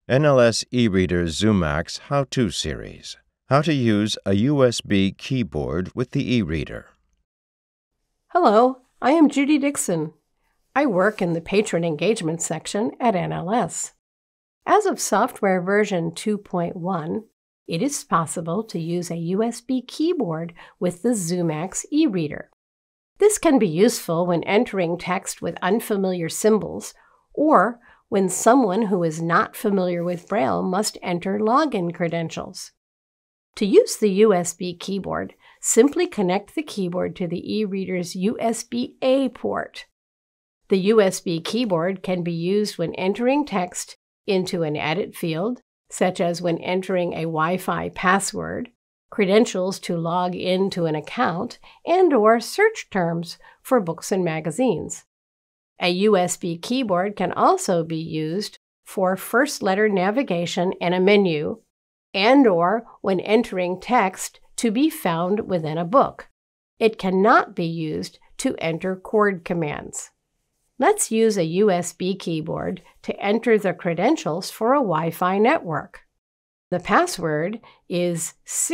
NLS eReader Zoomax How-To Series. How to use a USB keyboard with the eReader. Hello, I am Judy Dixon. I work in the Patron Engagement section at NLS. As of software version 2.1, it is possible to use a USB keyboard with the Zoomax eReader. This can be useful when entering text with unfamiliar symbols or when someone who is not familiar with Braille must enter login credentials. To use the USB keyboard, simply connect the keyboard to the eReader's USB-A port. The USB keyboard can be used when entering text into an edit field, such as when entering a Wi-Fi password, credentials to log into an account, and/or search terms for books and magazines. A USB keyboard can also be used for first-letter navigation in a menu, and/or when entering text to be found within a book. It cannot be used to enter chord commands. Let's use a USB keyboard to enter the credentials for a Wi-Fi network. The password is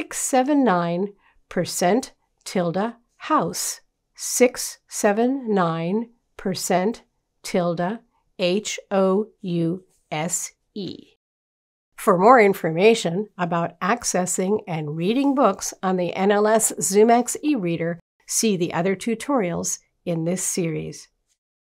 679%~house, 679%~HOUSE. For more information about accessing and reading books on the NLS Zoomax eReader, see the other tutorials in this series.